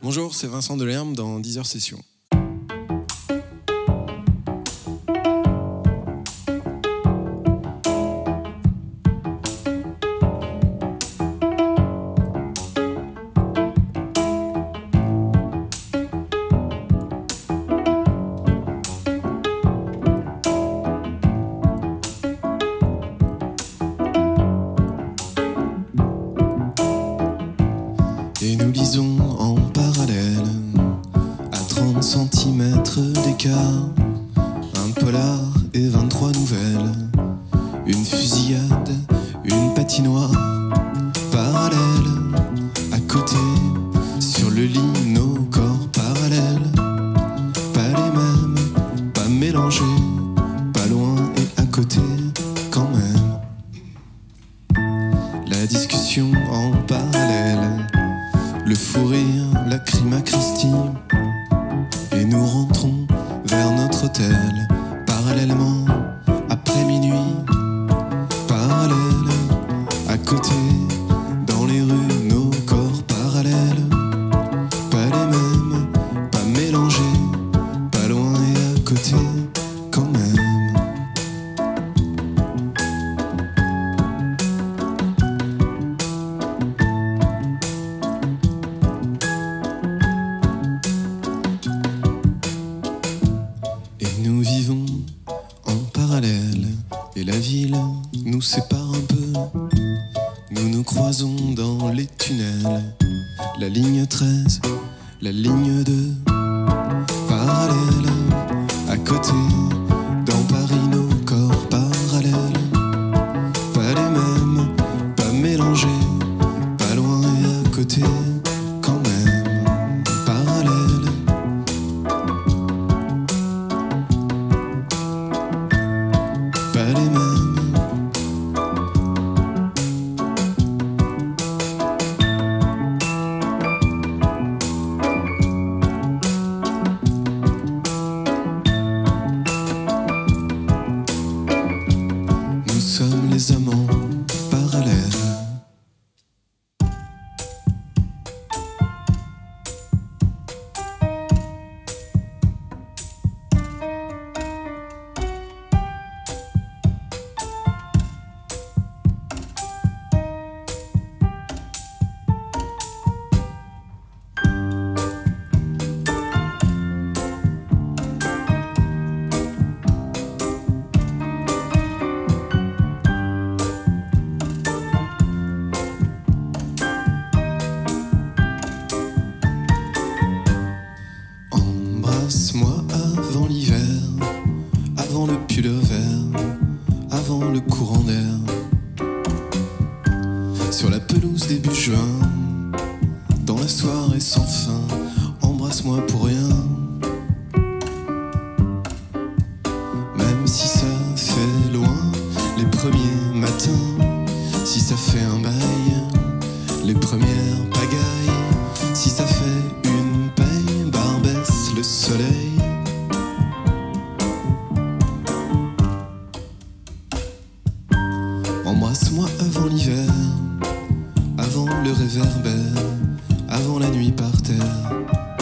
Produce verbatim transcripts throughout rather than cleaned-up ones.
Bonjour, c'est Vincent Delerme dans dix heures Session. Et nous lisons en parallèle, à trente centimètres d'écart, un polar et vingt-trois nouvelles, une fusillade, une patinoire, parallèle, à côté, sur le lit, nos corps parallèles, pas les mêmes, pas mélangés, pas loin et à côté, quand même. La discussion en parallèle, le fou rire, la crime à Christie, et nous rentrons vers notre hôtel, parallèlement, après minuit, parallèle, à côté, dans les rues, nos corps parallèles, pas les mêmes, pas mélangés, pas loin et à côté, quand même. Nous vivons en parallèle et la ville nous sépare un peu. Nous nous croisons dans les tunnels, la ligne treize, la ligne deux, parallèle, à côté, dans Paris nos corps parallèles, pas les mêmes, pas mélangés, pas loin et à côté, quand même, parallèle. Pas les mêmes. Nous sommes les amants parallèles. Embrasse-moi avant l'hiver, avant le pull vert, avant le courant d'air. Sur la pelouse début juin, dans la soirée sans fin, embrasse-moi pour rien. Même si ça fait loin, les premiers matins, si ça fait un bail, les premières pagailles, si ça fait une paye, barbesse le soleil. Embrasse-moi avant l'hiver, avant le réverbère, avant la nuit par terre.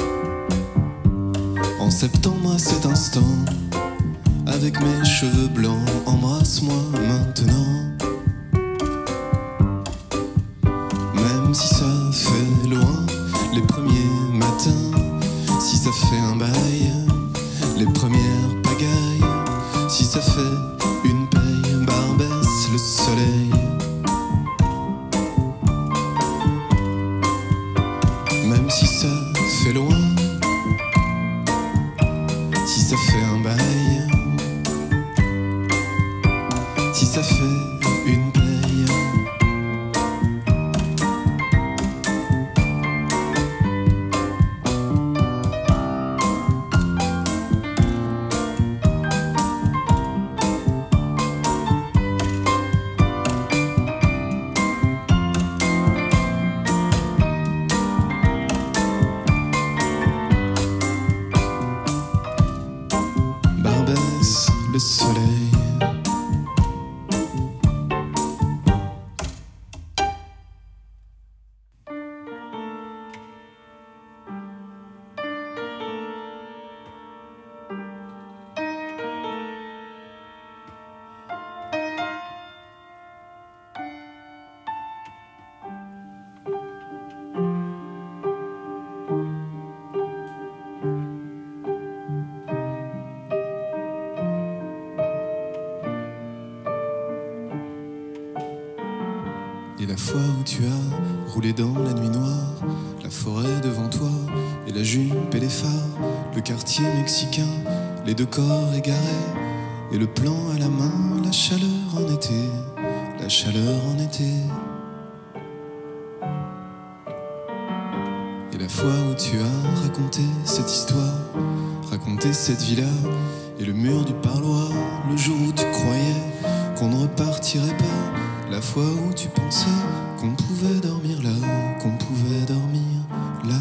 En septembre à cet instant, avec mes cheveux blancs, embrasse-moi maintenant. Même si ça fait loin, les premiers matins, si ça fait un bail, les premières pagailles, si ça fait une paye, barbesse le soleil. Même si ça fait loin, si ça fait un bail, si ça fait une paye. Barbesse le soleil. fois où tu as roulé dans la nuit noire, la forêt devant toi et la jupe et les phares, le quartier mexicain, les deux corps égarés et le plan à la main, la chaleur en été, la chaleur en été. Et la fois où tu as raconté cette histoire, raconté cette villa et le mur du parloir, le jour où tu croyais qu'on ne repartirait pas, la fois où tu pensais qu'on pouvait dormir là, qu'on pouvait dormir là.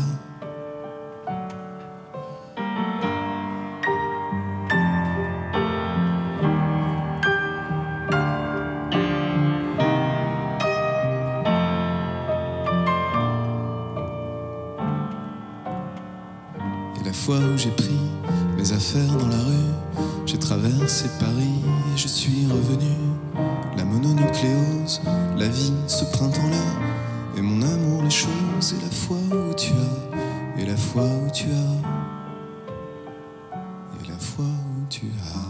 La fois où j'ai pris mes affaires dans la rue, j'ai traversé Paris et je suis revenu. La mononucléose, la vie, ce printemps-là, et mon amour, les choses, et la fois où tu as, et la fois où tu as, et la fois où tu as.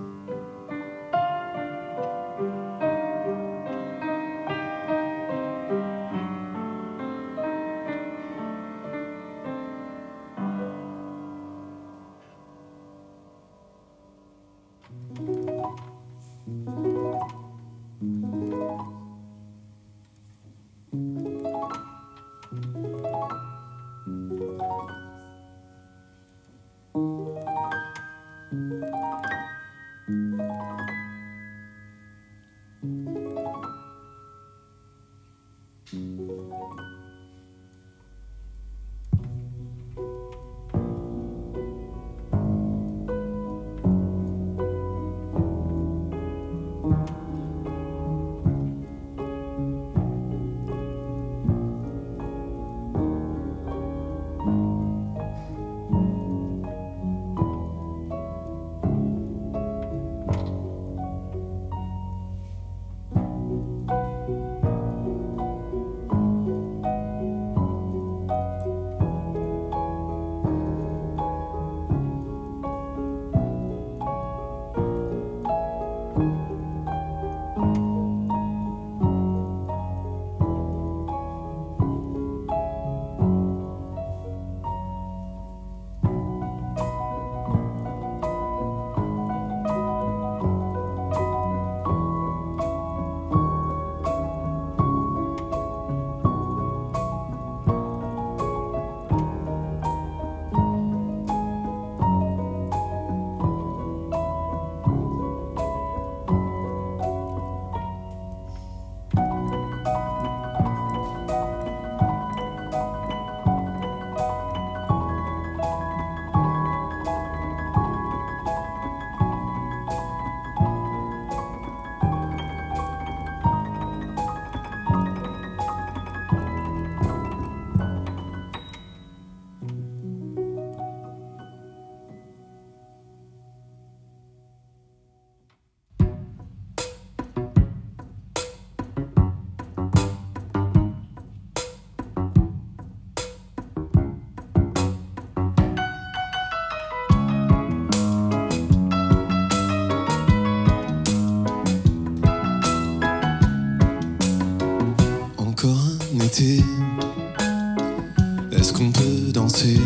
Est-ce qu'on peut danser?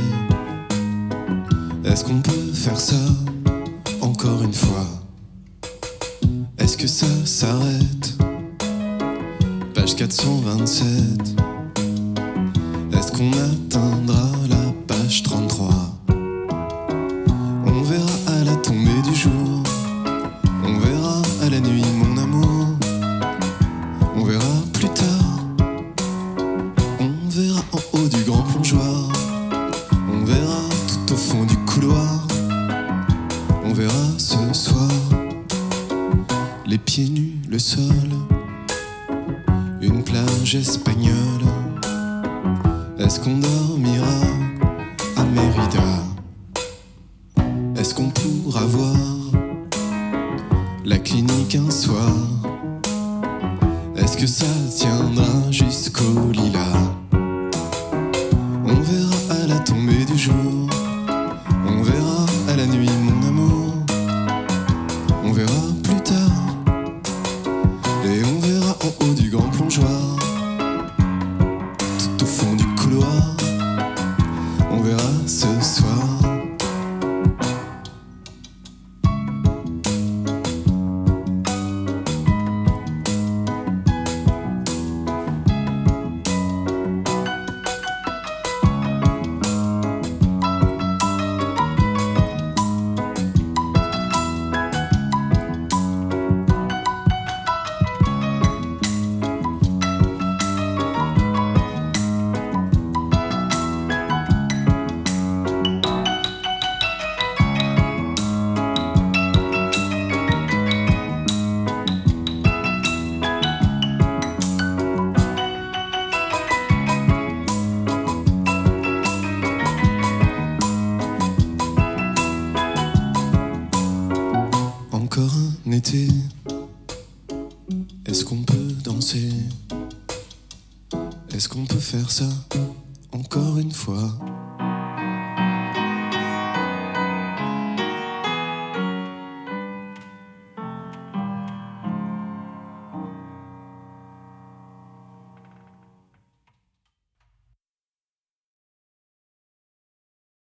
Est-ce qu'on peut faire ça encore une fois? Est-ce que ça s'arrête? Page quatre cent vingt-sept. Est-ce qu'on atteindra la page trente-trois? On verra à la tombée du jour, on verra à la nuit mon amour, on verra plus tard. On verra en haut du grand plongeoir, on verra tout au fond du couloir, on verra ce soir, les pieds nus, le sol, une plage espagnole. Est-ce qu'on dormira à Mérida? Est-ce qu'on pourra voir la clinique un soir? Est-ce que ça tiendra jusqu'au lilas? On verra à la tombée du jour, on verra à la nuit mon amour, on verra plus tard, et on verra en haut du grand plongeoir, ça.